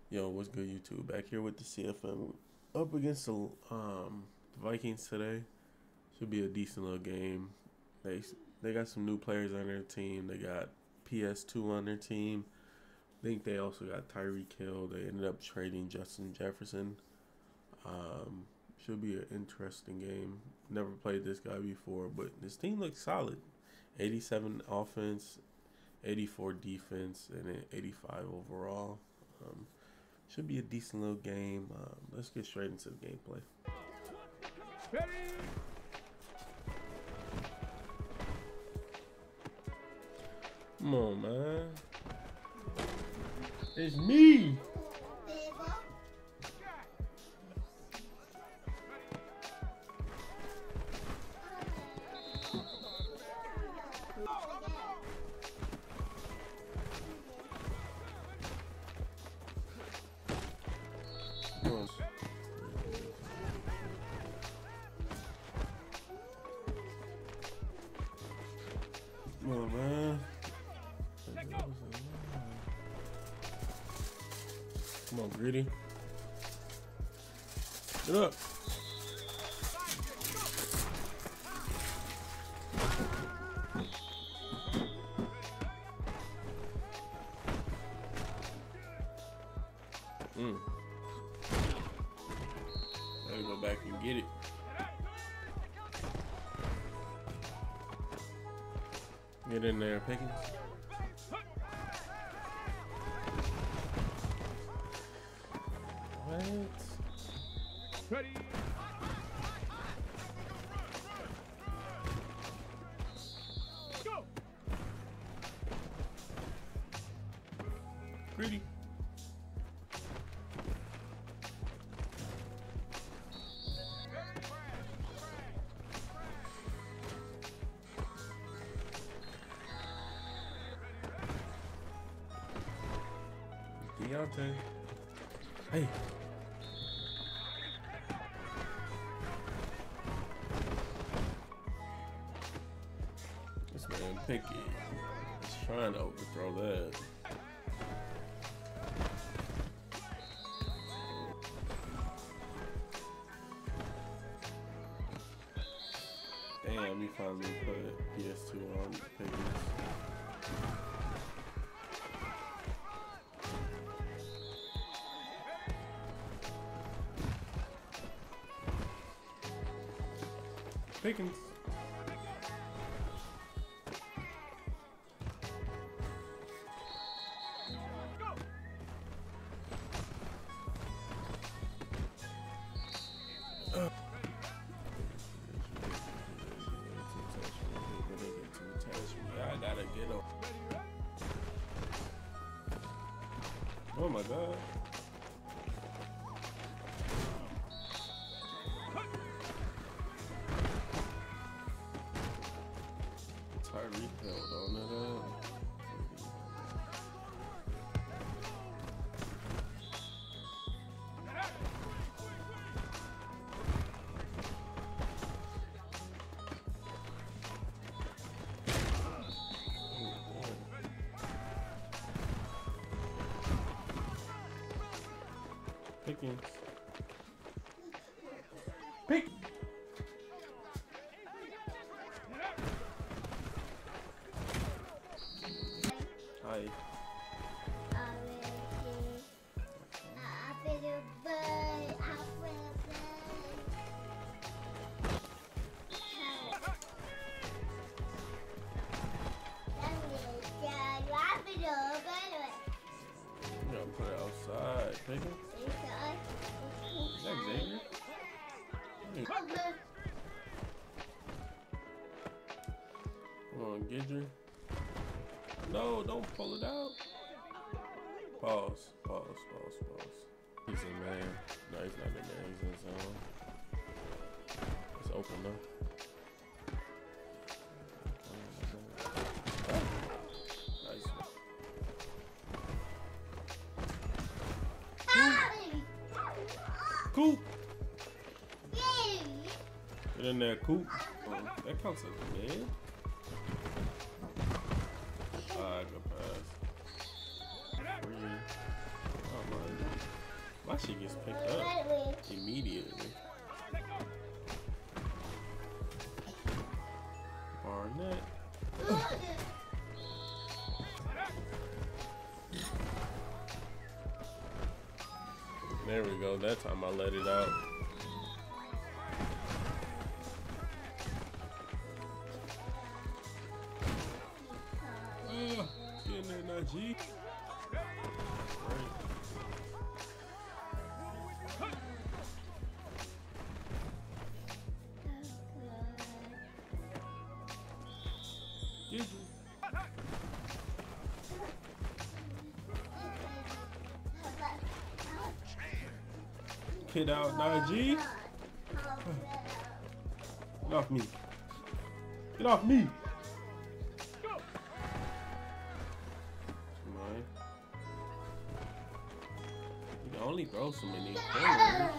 Yo, what's good, YouTube? Back here with the CFM, up against the Vikings today. Should be a decent little game. They got some new players on their team. They got PS2 on their team. I think they also got Tyreek Hill. They ended up trading Justin Jefferson. Should be an interesting game. Never played this guy before, but this team looks solid. 87 offense, 84 defense, and then 85 overall. Should be a decent little game. Let's get straight into the gameplay. Ready? Come on, man. It's me. Come on, man. Come on, Greedy. Get up. Gotta go back and get it. Get in there, Pickens. What? Ready? Go. Greedy. Deontay. Hey. This man Picky is trying to overthrow that. Damn, he finally put PS2 on Pickens. Pickens. I gotta get him. Oh my God. Tyreek held on to that. Pickens. Pick. Hi. You gotta put it outside, Pickens. Is that Xavier? Come on, Gidry. No, don't pull it out. Pause. He's in there. No, he's not in there. He's in zone. It's open though. Coop. Get in there, Coop. That counts as a man. Alright, good pass. Oh my. that shit gets picked up immediately. Barnett. There we go. That time I let it out. Get in there, Najee. Get out, Najee. Get off me. Get off me. Come on. You can only throw so many corners.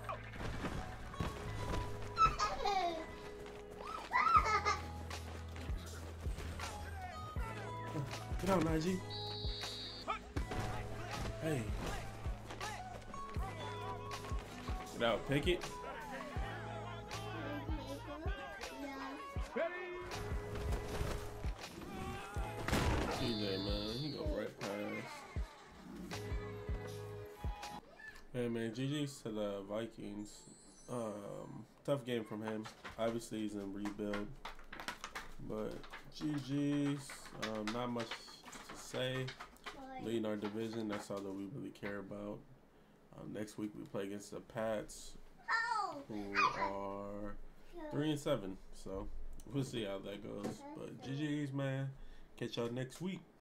Get out, Najee. Hey. Get out, Pickett. TJ, man, he go right past. Hey, man, GG's to the Vikings. Tough game from him. Obviously, he's in rebuild. But GG's. Not much to say. Leading our division, that's all that we really care about. Next week we play against the Pats, who are 3-7. So we'll see how that goes. But GG's, man. Catch y'all next week.